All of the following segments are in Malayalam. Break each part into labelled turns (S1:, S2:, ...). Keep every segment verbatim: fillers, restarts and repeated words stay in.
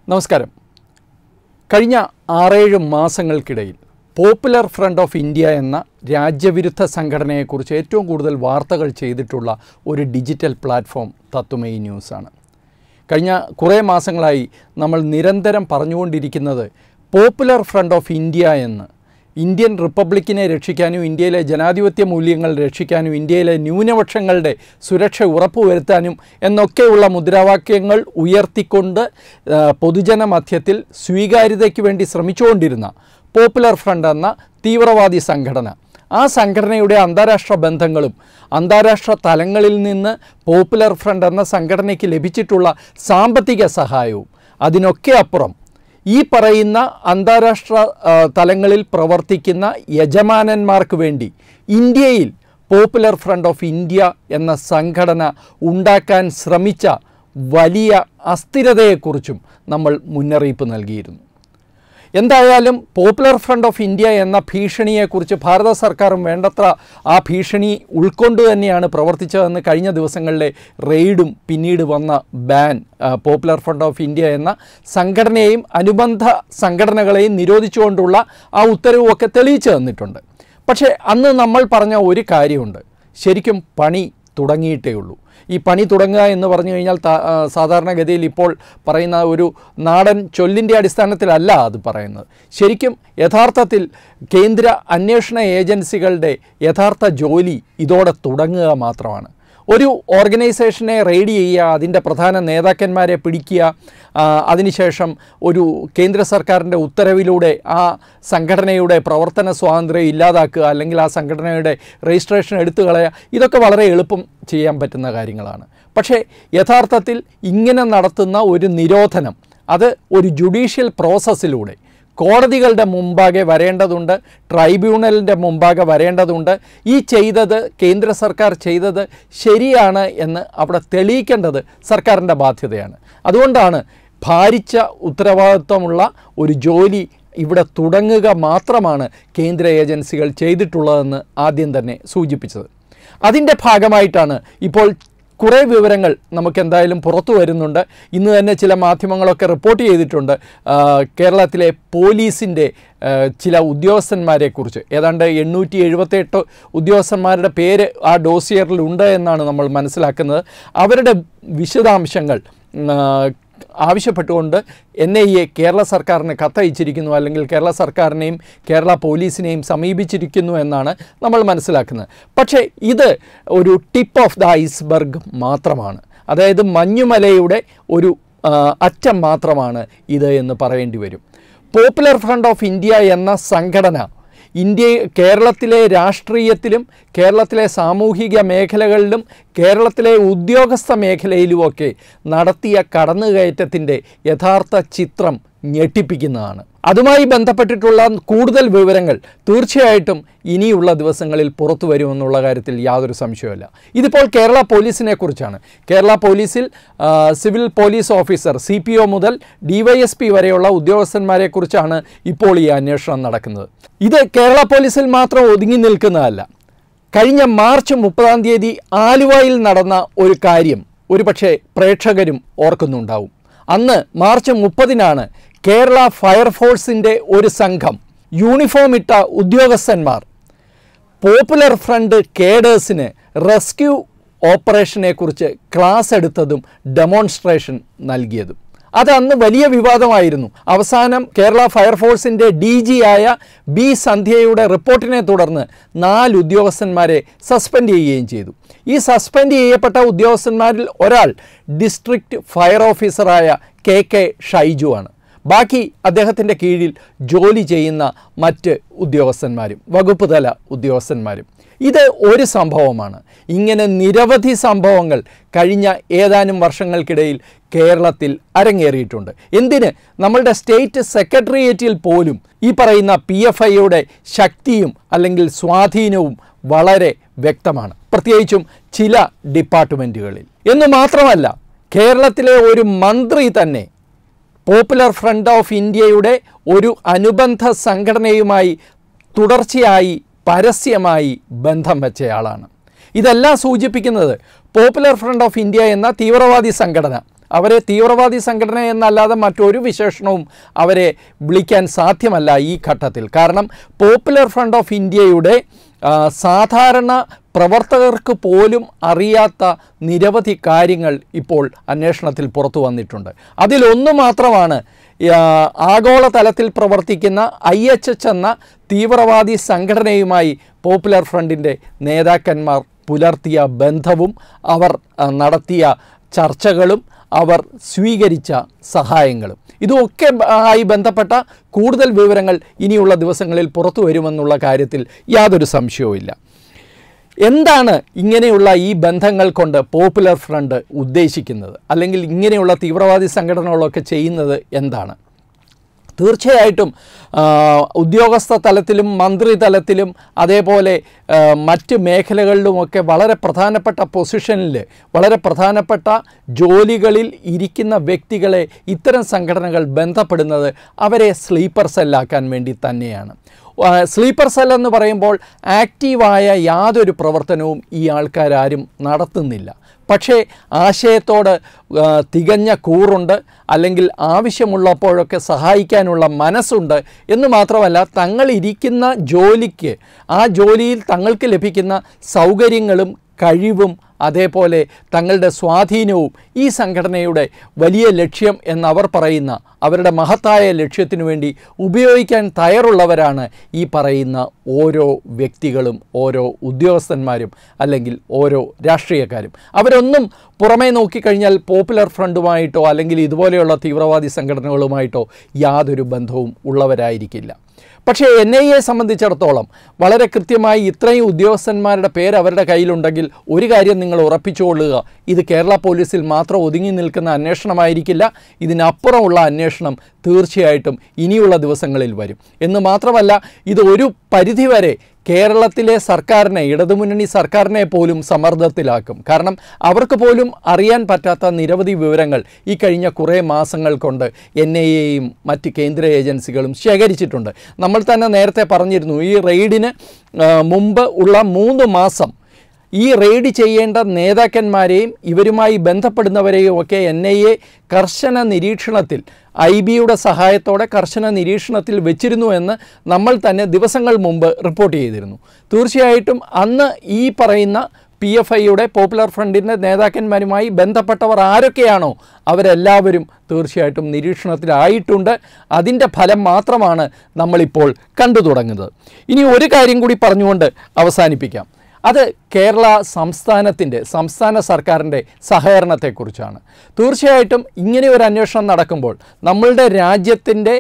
S1: നമസ്കാരം. കഴിഞ്ഞ ആറേഴ് മാസങ്ങൾക്കിടയിൽ പോപ്പുലർ ഫ്രണ്ട് ഓഫ് ഇന്ത്യ എന്ന രാജ്യവിരുദ്ധ സംഘടനയെക്കുറിച്ച് ഏറ്റവും കൂടുതൽ വാർത്തകൾ ചെയ്തിട്ടുള്ള ഒരു ഡിജിറ്റൽ പ്ലാറ്റ്ഫോം തത്വമയി ന്യൂസാണ്. കഴിഞ്ഞ കുറേ മാസങ്ങളായി നമ്മൾ നിരന്തരം പറഞ്ഞുകൊണ്ടിരിക്കുന്നത് പോപ്പുലർ ഫ്രണ്ട് ഓഫ് ഇന്ത്യ എന്ന്, ഇന്ത്യൻ റിപ്പബ്ലിക്കിനെ രക്ഷിക്കാനും ഇന്ത്യയിലെ ജനാധിപത്യ മൂല്യങ്ങൾ രക്ഷിക്കാനും ഇന്ത്യയിലെ ന്യൂനപക്ഷങ്ങളുടെ സുരക്ഷ ഉറപ്പുവരുത്താനും എന്നൊക്കെയുള്ള മുദ്രാവാക്യങ്ങൾ ഉയർത്തിക്കൊണ്ട് പൊതുജന മധ്യത്തിൽ സ്വീകാര്യതയ്ക്ക് വേണ്ടി ശ്രമിച്ചുകൊണ്ടിരുന്ന പോപ്പുലർ ഫ്രണ്ട് എന്ന തീവ്രവാദി സംഘടന, ആ സംഘടനയുടെ അന്താരാഷ്ട്ര ബന്ധങ്ങളും അന്താരാഷ്ട്ര തലങ്ങളിൽ നിന്ന് പോപ്പുലർ ഫ്രണ്ട് എന്ന സംഘടനയ്ക്ക് ലഭിച്ചിട്ടുള്ള സാമ്പത്തിക സഹായവും അതിനൊക്കെ അപ്പുറം ഈ പറയുന്ന അന്താരാഷ്ട്ര തലങ്ങളിൽ പ്രവർത്തിക്കുന്ന യജമാനന്മാർക്ക് വേണ്ടി ഇന്ത്യയിൽ പോപ്പുലർ ഫ്രണ്ട് ഓഫ് ഇന്ത്യ എന്ന സംഘടന ഉണ്ടാക്കാൻ ശ്രമിച്ച വലിയ അസ്ഥിരതയെക്കുറിച്ചും നമ്മൾ മുന്നറിയിപ്പ് നൽകിയിരുന്നു. എന്തായാലും പോപ്പുലർ ഫ്രണ്ട് ഓഫ് ഇന്ത്യ എന്ന ഭീഷണിയെക്കുറിച്ച് ഭാരത സർക്കാരും വേണ്ടത്ര ആ ഭീഷണി ഉൾക്കൊണ്ട് തന്നെയാണ് പ്രവർത്തിച്ചതെന്ന് കഴിഞ്ഞ ദിവസങ്ങളിലെ റെയ്ഡും പിന്നീട് വന്ന ban Popular Front of India എന്ന സംഘടനയെയും അനുബന്ധ സംഘടനകളെയും നിരോധിച്ചുകൊണ്ടുള്ള ആ ഉത്തരവുമൊക്കെ തെളിയിച്ചു തന്നിട്ടുണ്ട്. പക്ഷേ അന്ന് നമ്മൾ പറഞ്ഞ ഒരു കാര്യമുണ്ട്, ശരിക്കും പണി തുടങ്ങിയിട്ടേ ഉള്ളൂ. ഈ പണി തുടങ്ങുക എന്ന് പറഞ്ഞു കഴിഞ്ഞാൽ സാധാരണഗതിയിൽ ഇപ്പോൾ പറയുന്ന ഒരു നാടൻ ചൊല്ലിൻ്റെ അടിസ്ഥാനത്തിലല്ല അത് പറയുന്നത്. ശരിക്കും യഥാർത്ഥത്തിൽ കേന്ദ്ര അന്വേഷണ ഏജൻസികളുടെ യഥാർത്ഥ ജോലി ഇതോടെ തുടങ്ങുക മാത്രമാണ്. ഒരു ഓർഗനൈസേഷനെ റെയ്ഡ് ചെയ്യുക, അതിൻ്റെ പ്രധാന നേതാക്കന്മാരെ പിടിക്കുക, അതിനുശേഷം ഒരു കേന്ദ്ര സർക്കാരിൻ്റെ ഉത്തരവിലൂടെ ആ സംഘടനയുടെ പ്രവർത്തന സ്വാതന്ത്ര്യം ഇല്ലാതാക്കുക, അല്ലെങ്കിൽ ആ സംഘടനയുടെ രജിസ്ട്രേഷൻ എടുത്തു കളയുക, ഇതൊക്കെ വളരെ എളുപ്പം ചെയ്യാൻ പറ്റുന്ന കാര്യങ്ങളാണ്. പക്ഷേ യഥാർത്ഥത്തിൽ ഇങ്ങനെ നടത്തുന്ന ഒരു നിരോധനം അത് ഒരു ജുഡീഷ്യൽ പ്രോസസ്സിലൂടെ കോടതികളുടെ മുമ്പാകെ വരേണ്ടതുണ്ട്, ട്രൈബ്യൂണലിൻ്റെ മുമ്പാകെ വരേണ്ടതുണ്ട്. ഈ ചെയ്തത് കേന്ദ്ര സർക്കാർ ചെയ്തത് ശരിയാണ് എന്ന് അവിടെ തെളിയിക്കേണ്ടത് സർക്കാരിൻ്റെ ബാധ്യതയാണ്. അതുകൊണ്ടാണ് ഭാരിച്ച ഉത്തരവാദിത്വമുള്ള ഒരു ജോലി ഇവിടെ തുടങ്ങുക മാത്രമാണ് കേന്ദ്ര ഏജൻസികൾ ചെയ്തിട്ടുള്ളതെന്ന് ആദ്യം തന്നെ സൂചിപ്പിച്ചത്. അതിൻ്റെ ഭാഗമായിട്ടാണ് ഇപ്പോൾ കുറേ വിവരങ്ങൾ നമുക്കെന്തായാലും പുറത്തു വരുന്നുണ്ട്. ഇന്ന് തന്നെ ചില മാധ്യമങ്ങളൊക്കെ റിപ്പോർട്ട് ചെയ്തിട്ടുണ്ട് കേരളത്തിലെ പോലീസിൻ്റെ ചില ഉദ്യോഗസ്ഥന്മാരെക്കുറിച്ച്. ഏതാണ്ട് എണ്ണൂറ്റി എഴുപത്തെട്ട് ഉദ്യോഗസ്ഥന്മാരുടെ പേര് ആ ഡോസിയറിലുണ്ട് എന്നാണ് നമ്മൾ മനസ്സിലാക്കുന്നത്. അവരുടെ വിശദാംശങ്ങൾ ആവശ്യപ്പെട്ടുകൊണ്ട് എൻ ഐ എ കേരള സർക്കാരിന് കത്തയച്ചിരിക്കുന്നു, അല്ലെങ്കിൽ കേരള സർക്കാരിനെയും കേരള പോലീസിനെയും സമീപിച്ചിരിക്കുന്നു എന്നാണ് നമ്മൾ മനസ്സിലാക്കുന്നത്. പക്ഷേ ഇത് ഒരു ടിപ്പ് ഓഫ് ദ ഐസ്ബർഗ് മാത്രമാണ്, അതായത് മഞ്ഞുമലയുടെ ഒരു അറ്റം മാത്രമാണ് ഇത് എന്ന് പറയേണ്ടി വരും. പോപ്പുലർ ഫ്രണ്ട് ഓഫ് ഇന്ത്യ എന്ന സംഘടന ഇന്ത്യ കേരളത്തിലെ രാഷ്ട്രീയത്തിലും കേരളത്തിലെ സാമൂഹിക മേഖലകളിലും കേരളത്തിലെ ഉദ്യോഗസ്ഥ മേഖലയിലുമൊക്കെ നടത്തിയ കടന്നുകയറ്റത്തിൻ്റെ യഥാർത്ഥ ചിത്രം ഞെട്ടിപ്പിക്കുന്നതാണ്. അതുമായി ബന്ധപ്പെട്ടിട്ടുള്ള കൂടുതൽ വിവരങ്ങൾ തീർച്ചയായിട്ടും ഇനിയുള്ള ദിവസങ്ങളിൽ പുറത്തു വരുമെന്നുള്ള കാര്യത്തിൽ യാതൊരു സംശയവുമില്ല. ഇതിപ്പോൾ കേരള പോലീസിനെ കുറിച്ചാണ്. കേരള പോലീസിൽ civil police officer C P O മുതൽ ഡി വൈ എസ് പി വരെയുള്ള ഉദ്യോഗസ്ഥന്മാരെക്കുറിച്ചാണ് ഇപ്പോൾ ഈ അന്വേഷണം നടക്കുന്നത്. ഇത് കേരള പോലീസിൽ മാത്രം ഒതുങ്ങി നിൽക്കുന്നതല്ല. കഴിഞ്ഞ മാർച്ച് മുപ്പതാം തീയതി ആലുവയിൽ നടന്ന ഒരു കാര്യം ഒരുപക്ഷെ പ്രേക്ഷകരും ഓർക്കുന്നുണ്ടാവും. അന്ന് മാർച്ച് മുപ്പതിനാണ് കേരള ഫയർഫോഴ്സിൻ്റെ ഒരു സംഘം യൂണിഫോം ഇട്ട ഉദ്യോഗസ്ഥന്മാർ പോപ്പുലർ ഫ്രണ്ട് കേഡേഴ്സിന് റെസ്ക്യൂ ഓപ്പറേഷനെക്കുറിച്ച് ക്ലാസ് എടുത്തതും ഡെമോൺസ്ട്രേഷൻ നൽകിയതും. അത് അന്ന് വലിയ വിവാദമായിരുന്നു. അവസാനം കേരള ഫയർഫോഴ്സിൻ്റെ ഡി ജി ആയ ബി സന്ധ്യയുടെ റിപ്പോർട്ടിനെ തുടർന്ന് നാല് ഉദ്യോഗസ്ഥന്മാരെ സസ്പെൻഡ് ചെയ്യുകയും ചെയ്തു. ഈ സസ്പെൻഡ് ചെയ്യപ്പെട്ട ഉദ്യോഗസ്ഥന്മാരിൽ ഒരാൾ ഡിസ്ട്രിക്റ്റ് ഫയർ ഓഫീസറായ കെ കെ ഷൈജു ആണ്. ബാക്കി അദ്ദേഹത്തിൻ്റെ കീഴിൽ ജോലി ചെയ്യുന്ന മറ്റ് ഉദ്യോഗസ്ഥന്മാരും വകുപ്പ് തല ഉദ്യോഗസ്ഥന്മാരും. ഇത് ഒരു സംഭവമാണ്. ഇങ്ങനെ നിരവധി സംഭവങ്ങൾ കഴിഞ്ഞ ഏതാനും വർഷങ്ങൾക്കിടയിൽ കേരളത്തിൽ അരങ്ങേറിയിട്ടുണ്ട്. എന്തിന്, നമ്മളുടെ സ്റ്റേറ്റ് സെക്രട്ടേറിയറ്റിൽ പോലും ഈ പറയുന്ന പി എഫ് ഐയുടെ ശക്തിയും അല്ലെങ്കിൽ സ്വാധീനവും വളരെ വ്യക്തമാണ്, പ്രത്യേകിച്ചും ചില ഡിപ്പാർട്ട്മെൻറ്റുകളിൽ. എന്ന് മാത്രമല്ല, കേരളത്തിലെ ഒരു മന്ത്രി തന്നെ പോപ്പുലർ ഫ്രണ്ട് ഓഫ് ഇന്ത്യയുടെ ഒരു അനുബന്ധ സംഘടനയുമായി തുടർച്ചയായി പരസ്യമായി ബന്ധം വെച്ചയാളാണ്. ഇതെല്ലാം സൂചിപ്പിക്കുന്നത് പോപ്പുലർ ഫ്രണ്ട് ഓഫ് ഇന്ത്യ എന്ന തീവ്രവാദി സംഘടന, അവരെ തീവ്രവാദി സംഘടന എന്നല്ലാതെ മറ്റൊരു വിശേഷണവും അവരെ വിളിക്കാൻ സാധ്യമല്ല ഈ ഘട്ടത്തിൽ. കാരണം പോപ്പുലർ ഫ്രണ്ട് ഓഫ് ഇന്ത്യയുടെ സാധാരണ പ്രവർത്തകർക്ക് പോലും അറിയാത്ത നിരവധി കാര്യങ്ങൾ ഇപ്പോൾ അന്വേഷണത്തിൽ പുറത്തു വന്നിട്ടുണ്ട്. അതിലൊന്നു മാത്രമാണ് ആഗോളതലത്തിൽ പ്രവർത്തിക്കുന്ന ഐ എച്ച് എച്ച് എന്ന തീവ്രവാദി സംഘടനയുമായി പോപ്പുലർ ഫ്രണ്ടിൻ്റെ നേതാക്കന്മാർ പുലർത്തിയ ബന്ധവും അവർ നടത്തിയ ചർച്ചകളും അവർ സ്വീകരിച്ച സഹായങ്ങളും. ഇതുമൊക്കെ ആയി ബന്ധപ്പെട്ട കൂടുതൽ വിവരങ്ങൾ ഇനിയുള്ള ദിവസങ്ങളിൽ പുറത്തു വരുമെന്നുള്ള കാര്യത്തിൽ യാതൊരു സംശയവുമില്ല. എന്താണ് ഇങ്ങനെയുള്ള ഈ ബന്ധങ്ങൾ കൊണ്ട് പോപ്പുലർ ഫ്രണ്ട് ഉദ്ദേശിക്കുന്നത്, അല്ലെങ്കിൽ ഇങ്ങനെയുള്ള തീവ്രവാദി സംഘടനകളൊക്കെ ചെയ്യുന്നത് എന്താണ്? തീർച്ചയായിട്ടും ഉദ്യോഗസ്ഥ തലത്തിലും മന്ത്രിതലത്തിലും അതേപോലെ മറ്റ് മേഖലകളിലുമൊക്കെ വളരെ പ്രധാനപ്പെട്ട പൊസിഷനിൽ വളരെ പ്രധാനപ്പെട്ട ജോലികളിൽ ഇരിക്കുന്ന വ്യക്തികളെ ഇത്തരം സംഘടനകൾ ബന്ധപ്പെടുന്നത് അവരെ സ്ലീപ്പർ സെല്ലാക്കാൻ വേണ്ടി തന്നെയാണ്. സ്ലീപ്പർ സെൽ എന്ന് പറയുമ്പോൾ ആക്റ്റീവായ യാതൊരു പ്രവർത്തനവും ഈ ആൾക്കാരും നടത്തുന്നില്ല. പക്ഷേ ആശയത്തോട് തികഞ്ഞ കൂറുണ്ട്, അല്ലെങ്കിൽ ആവശ്യമുള്ളപ്പോഴൊക്കെ സഹായിക്കാനുള്ള മനസ്സുണ്ട് എന്ന് മാത്രമല്ല, തങ്ങളിരിക്കുന്ന ജോലിക്ക് ആ ജോലിയിൽ തങ്ങൾക്ക് ലഭിക്കുന്ന സൗകര്യങ്ങളും കഴിവും അതേപോലെ തങ്ങളുടെ സ്വാധീനവും ഈ സംഘടനയുടെ വലിയ ലക്ഷ്യം എന്നവർ പറയുന്ന അവരുടെ മഹത്തായ ലക്ഷ്യത്തിനു വേണ്ടി ഉപയോഗിക്കാൻ തയ്യാറുള്ളവരാണ് ഈ പറയുന്ന ഓരോ വ്യക്തികളും ഓരോ ഉദ്യോഗസ്ഥന്മാരും അല്ലെങ്കിൽ ഓരോ രാഷ്ട്രീയക്കാരും. അവരൊന്നും പുറമേ നോക്കിക്കഴിഞ്ഞാൽ പോപ്പുലർ ഫ്രണ്ടുമായിട്ടോ അല്ലെങ്കിൽ ഇതുപോലെയുള്ള തീവ്രവാദി സംഘടനകളുമായിട്ടോ യാതൊരു ബന്ധവും ഉള്ളവരായിരിക്കില്ല. പക്ഷേ എൻ ഐ എയെ സംബന്ധിച്ചിടത്തോളം വളരെ കൃത്യമായി ഇത്രയും ഉദ്യോഗസ്ഥന്മാരുടെ പേര് അവരുടെ കയ്യിലുണ്ടെങ്കിൽ ഒരു കാര്യം നിങ്ങൾ ഉറപ്പിച്ചുകൊള്ളുക, ഇത് കേരള പോലീസിൽ മാത്രം ഒതുങ്ങി നിൽക്കുന്ന അന്വേഷണമായിരിക്കില്ല. ഇതിനപ്പുറമുള്ള അന്വേഷണം തീർച്ചയായിട്ടും ഇനിയുള്ള ദിവസങ്ങളിൽ വരും. എന്ന് മാത്രമല്ല, ഇത് ഒരു പരിധിവരെ കേരളത്തിലെ സർക്കാരിനെ, ഇടതുമുന്നണി സർക്കാരിനെ പോലും സമ്മർദ്ദത്തിലാക്കും. കാരണം അവർക്ക് പോലും അറിയാൻ പറ്റാത്ത നിരവധി വിവരങ്ങൾ ഈ കഴിഞ്ഞ കുറേ മാസങ്ങൾ കൊണ്ട് എൻ ഐ എയും മറ്റ് കേന്ദ്ര ഏജൻസികളും ശേഖരിച്ചിട്ടുണ്ട്. നമ്മൾ തന്നെ നേരത്തെ പറഞ്ഞിരുന്നു, ഈ റെയ്ഡിന് മുമ്പ് ഉള്ള മൂന്ന് മാസം ഈ റെയ്ഡ് ചെയ്യേണ്ട നേതാക്കന്മാരെയും ഇവരുമായി ബന്ധപ്പെടുന്നവരെയും ഒക്കെ എൻ ഐ എ കർശന നിരീക്ഷണത്തിൽ ഐ ബിയുടെ സഹായത്തോടെ കർശന നിരീക്ഷണത്തിൽ വെച്ചിരുന്നു എന്ന് നമ്മൾ തന്നെ ദിവസങ്ങൾ മുമ്പ് റിപ്പോർട്ട് ചെയ്തിരുന്നു. തീർച്ചയായിട്ടും അന്ന് ഈ പറയുന്ന പി എഫ് ഐയുടെ പോപ്പുലർ ഫ്രണ്ടിൻ്റെ നേതാക്കന്മാരുമായി ബന്ധപ്പെട്ടവർ ആരൊക്കെയാണോ അവരെല്ലാവരും തീർച്ചയായിട്ടും നിരീക്ഷണത്തിലായിട്ടുണ്ട്. അതിൻ്റെ ഫലം മാത്രമാണ് നമ്മളിപ്പോൾ കണ്ടു തുടങ്ങുന്നത്. ഇനി ഒരു കാര്യം കൂടി പറഞ്ഞുകൊണ്ട് അവസാനിപ്പിക്കാം. അത് കേരള സംസ്ഥാനത്തിൻ്റെ സംസ്ഥാന സർക്കാരിൻ്റെ സഹകരണത്തെക്കുറിച്ചാണ്. തീർച്ചയായിട്ടും ഇങ്ങനെ ഒരു അന്വേഷണം നടക്കുമ്പോൾ നമ്മളുടെ രാജ്യത്തിൻ്റെ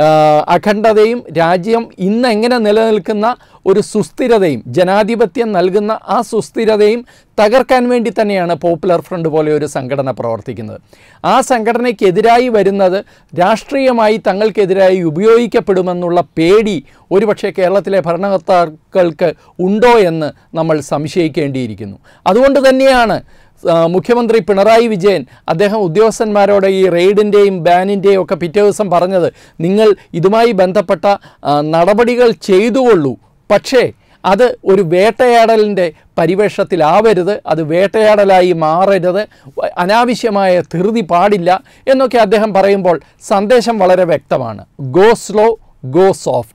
S1: അഖണ്ഡതയും രാജ്യം ഇന്ന് എങ്ങനെ നിലനിൽക്കുന്ന ഒരു സുസ്ഥിരതയും ജനാധിപത്യം നൽകുന്ന ആ സുസ്ഥിരതയും തകർക്കാൻ വേണ്ടി തന്നെയാണ് പോപ്പുലർ ഫ്രണ്ട് പോലെ ഒരു സംഘടന പ്രവർത്തിക്കുന്നത്. ആ സംഘടനയ്ക്കെതിരായി വരുന്നത് രാഷ്ട്രീയമായി തങ്ങൾക്കെതിരായി ഉപയോഗിക്കപ്പെടുമെന്നുള്ള പേടി ഒരുപക്ഷെ കേരളത്തിലെ ഭരണകർത്താക്കൾക്ക് ഉണ്ടോ എന്ന് നമ്മൾ സംശയിക്കേണ്ടിയിരിക്കുന്നു. അതുകൊണ്ട് തന്നെയാണ് മുഖ്യമന്ത്രി പിണറായി വിജയൻ അദ്ദേഹം ഉദ്യോഗസ്ഥന്മാരോട് ഈ റെയ്ഡിൻ്റെയും ബാനിൻ്റെയും ഒക്കെ പിറ്റേ ദിവസം പറഞ്ഞത്, നിങ്ങൾ ഇതുമായി ബന്ധപ്പെട്ട നടപടികൾ ചെയ്തുകൊള്ളൂ, പക്ഷേ അത് ഒരു വേട്ടയാടലിൻ്റെ പരിവേഷത്തിലാവരുത്, അത് വേട്ടയാടലായി മാറരുത്, അനാവശ്യമായ ധൃതി പാടില്ല എന്നൊക്കെ അദ്ദേഹം പറയുമ്പോൾ സന്ദേശം വളരെ വ്യക്തമാണ്. Go slow, go soft.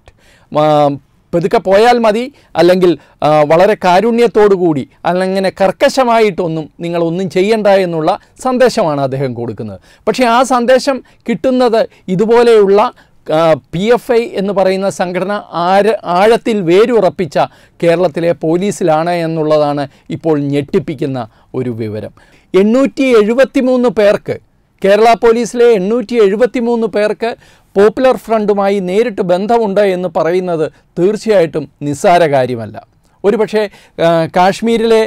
S1: പതുക്കെ പോയാൽ മതി, അല്ലെങ്കിൽ വളരെ കാരുണ്യത്തോടു കൂടി അല്ലെങ്കിൽ കർക്കശമായിട്ടൊന്നും നിങ്ങളൊന്നും ചെയ്യണ്ട എന്നുള്ള സന്ദേശമാണ് അദ്ദേഹം കൊടുക്കുന്നത്. പക്ഷേ ആ സന്ദേശം കിട്ടുന്നത് ഇതുപോലെയുള്ള പി എഫ് ഐ എന്ന് പറയുന്ന സംഘടന ആര ആഴത്തിൽ വേരുറപ്പിച്ച കേരളത്തിലെ പോലീസിലാണ് എന്നുള്ളതാണ് ഇപ്പോൾ ഞെട്ടിപ്പിക്കുന്ന ഒരു വിവരം. എണ്ണൂറ്റി എഴുപത്തി മൂന്ന് പേർക്ക് കേരള പോലീസിലെ എണ്ണൂറ്റി എഴുപത്തി മൂന്ന് പേർക്ക് പോപ്പുലർ ഫ്രണ്ടുമായി നേരിട്ട് ബന്ധമുണ്ട് എന്ന് പറയുന്നത് തീർച്ചയായിട്ടും നിസ്സാര കാര്യമല്ല. ഒരുപക്ഷെ കാശ്മീരിലെ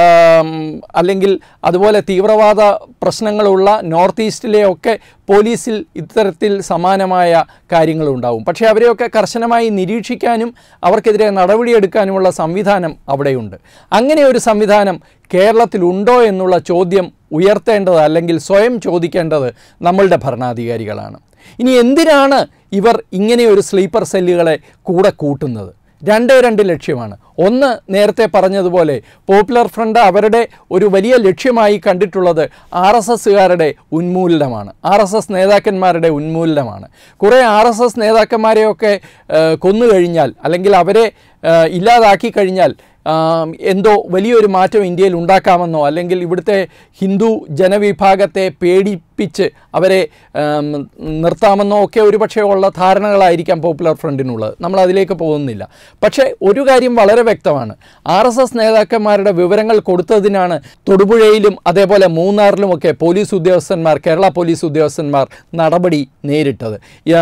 S1: അല്ലെങ്കിൽ അതുപോലെ തീവ്രവാദ പ്രശ്നങ്ങളുള്ള നോർത്ത് ഈസ്റ്റിലെ ഒക്കെ പോലീസിൽ ഇത്തരത്തിൽ സമാനമായ കാര്യങ്ങളുണ്ടാവും. പക്ഷേ അവരെയൊക്കെ കർശനമായി നിരീക്ഷിക്കാനും അവർക്കെതിരെ നടപടിയെടുക്കാനുമുള്ള സംവിധാനം അവിടെയുണ്ട്. അങ്ങനെ ഒരു സംവിധാനം കേരളത്തിലുണ്ടോ എന്നുള്ള ചോദ്യം ഉയർത്തേണ്ടത് അല്ലെങ്കിൽ സ്വയം ചോദിക്കേണ്ടത് നമ്മളുടെ ഭരണാധികാരികളാണ്. ഇനി എന്തിനാണ് ഇവർ ഇങ്ങനെ ഒരു സ്ലീപ്പർ സെല്ലുകളെ കൂടെ കൂട്ടുന്നത്? രണ്ടേ രണ്ട് ലക്ഷ്യമാണ്. ഒന്ന്, നേരത്തെ പറഞ്ഞതുപോലെ പോപ്പുലർ ഫ്രണ്ട് അവരുടെ ഒരു വലിയ ലക്ഷ്യമായി കണ്ടിട്ടുള്ളത് ആർ എസ് എസ്സുകാരുടെ ഉന്മൂലനമാണ്, ആർ എസ് എസ് നേതാക്കന്മാരുടെ ഉന്മൂലനമാണ്. കുറേ ആർ എസ് എസ് നേതാക്കന്മാരെയൊക്കെ കൊന്നുകഴിഞ്ഞാൽ അല്ലെങ്കിൽ അവരെ ഇല്ലാതാക്കി കഴിഞ്ഞാൽ എന്തോ വലിയൊരു മാറ്റം ഇന്ത്യയിൽ ഉണ്ടാക്കാമെന്നോ അല്ലെങ്കിൽ ഇവിടുത്തെ ഹിന്ദു ജനവിഭാഗത്തെ പേടിപ്പിച്ച് അവരെ നിർത്താമെന്നോ ഒക്കെ ഒരുപക്ഷെ ഉള്ള ധാരണകളായിരിക്കാം പോപ്പുലർ ഫ്രണ്ടിനുള്ളത്. നമ്മൾ അതിലേക്ക് പോകുന്നില്ല. പക്ഷേ ഒരു കാര്യം വളരെ വ്യക്തമാണ്. ആർ എസ് എസ് നേതാക്കന്മാരുടെ വിവരങ്ങൾ കൊടുത്തതിനാണ് തൊടുപുഴയിലും അതേപോലെ മൂന്നാറിലുമൊക്കെ പോലീസ് ഉദ്യോഗസ്ഥന്മാർ, കേരള പോലീസ് ഉദ്യോഗസ്ഥന്മാർ നടപടി നേരിട്ടത്.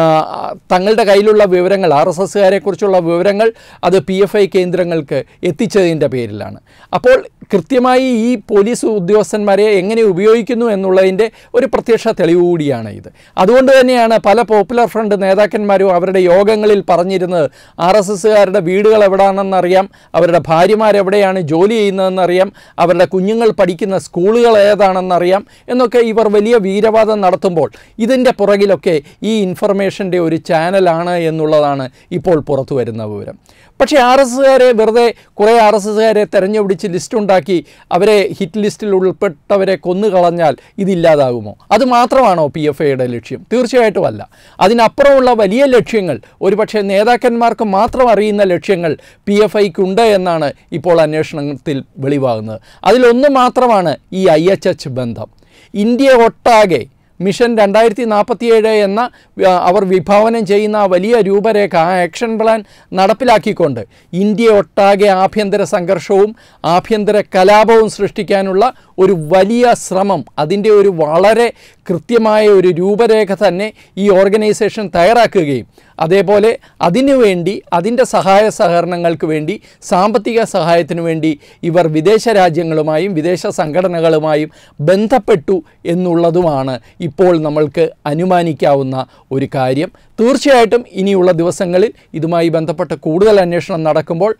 S1: തങ്ങളുടെ കയ്യിലുള്ള വിവരങ്ങൾ, ആർ എസ് എസ്സുകാരെക്കുറിച്ചുള്ള വിവരങ്ങൾ അത് പി എഫ് ഐ കേന്ദ്രങ്ങൾക്ക് എത്തിച്ചതിൻ്റെ പേരിലാണ്. അപ്പോൾ കൃത്യമായി ഈ പോലീസ് ഉദ്യോഗസ്ഥന്മാരെ എങ്ങനെ ഉപയോഗിക്കുന്നു എന്നുള്ളതിൻ്റെ ഒരു പ്രത്യക്ഷ തെളിവ് കൂടിയാണ് ഇത്. അതുകൊണ്ട് തന്നെയാണ് പല പോപ്പുലർ ഫ്രണ്ട് നേതാക്കന്മാരും അവരുടെ യോഗങ്ങളിൽ പറഞ്ഞിരുന്നത് ആർ എസ് എസ്സുകാരുടെ വീടുകൾ എവിടെയാണെന്നറിയാം, അവരുടെ ഭാര്യമാരെവിടെയാണ് ജോലി ചെയ്യുന്നതെന്നറിയാം, അവരുടെ കുഞ്ഞുങ്ങൾ പഠിക്കുന്ന സ്കൂളുകൾ ഏതാണെന്നറിയാം എന്നൊക്കെ ഇവർ വലിയ വീരവാദം നടത്തുമ്പോൾ ഇതിൻ്റെ പുറകിലൊക്കെ ഈ ഇൻഫർമേഷൻ്റെ ഒരു ചാനലാണ് എന്നുള്ളതാണ് ഇപ്പോൾ പുറത്തു വരുന്ന വിവരം. പക്ഷേ ആർ എസ് എസ്സുകാരെ വെറുതെ കുറേ ആർ എസ് എസ്സുകാരെ തെരഞ്ഞുപിടിച്ച് ലിസ്റ്റുണ്ടാക്കി അവരെ ഹിറ്റ് ലിസ്റ്റിൽ ഉൾപ്പെട്ടവരെ കൊന്നുകളഞ്ഞാൽ ഇതില്ലാതാകുമോ? അത് മാത്രമാണോ പി എഫ് ഐയുടെ ലക്ഷ്യം? തീർച്ചയായിട്ടും അല്ല. അതിനപ്പുറമുള്ള വലിയ ലക്ഷ്യങ്ങൾ, ഒരുപക്ഷെ നേതാക്കന്മാർക്ക് മാത്രം അറിയുന്ന ലക്ഷ്യങ്ങൾ പി എഫ് ഐക്കുണ്ട് എന്നാണ് ഇപ്പോൾ അന്വേഷണത്തിൽ വെളിവാകുന്നത്. അതിലൊന്ന് മാത്രമാണ് ഈ ഐ എച്ച് എച്ച് ബന്ധം. ഇന്ത്യ ഒട്ടാകെ മിഷൻ രണ്ടായിരത്തി നാൽപ്പത്തിയേഴ് എന്ന അവർ വിഭാവനം ചെയ്യുന്ന ആ വലിയ രൂപരേഖ, ആ ആക്ഷൻ പ്ലാൻ നടപ്പിലാക്കിക്കൊണ്ട് ഇന്ത്യ ഒട്ടാകെ ആഭ്യന്തര സംഘർഷവും ആഭ്യന്തര കലാപവും സൃഷ്ടിക്കാനുള്ള ഒരു വലിയ ശ്രമം, അതിൻ്റെ ഒരു വളരെ കൃത്യമായ ഒരു രൂപരേഖ തന്നെ ഈ ഓർഗനൈസേഷൻ തയ്യാറാക്കുകയും അതേപോലെ അതിനുവേണ്ടി അതിൻ്റെ സഹായ സഹകരണങ്ങൾക്ക് വേണ്ടി സാമ്പത്തിക സഹായത്തിനു വേണ്ടി ഇവർ വിദേശ രാജ്യങ്ങളുമായും വിദേശ സംഘടനകളുമായും ബന്ധപ്പെട്ടു എന്നുള്ളതുമാണ് ഇപ്പോൾ നമ്മൾക്ക് അനുമാനിക്കാവുന്ന ഒരു കാര്യം. തീർച്ചയായിട്ടും ഇനിയുള്ള ദിവസങ്ങളിൽ ഇതുമായി ബന്ധപ്പെട്ട് കൂടുതൽ അന്വേഷണം നടക്കുമ്പോൾ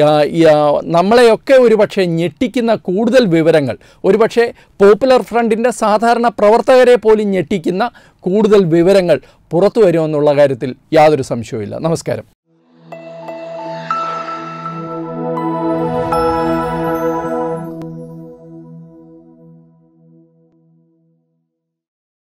S1: നമ്മളെയൊക്കെ ഒരുപക്ഷെ ഞെട്ടിക്കുന്ന കൂടുതൽ വിവരങ്ങൾ, ഒരുപക്ഷെ പോപ്പുലർ ഫ്രണ്ടിൻ്റെ സാധാരണ പ്രവർത്തകരെ പോലും ഞെട്ടിക്കുന്ന കൂടുതൽ വിവരങ്ങൾ പുറത്തു വരുമെന്നുള്ള കാര്യത്തിൽ യാതൊരു സംശയവുമില്ല. നമസ്കാരം.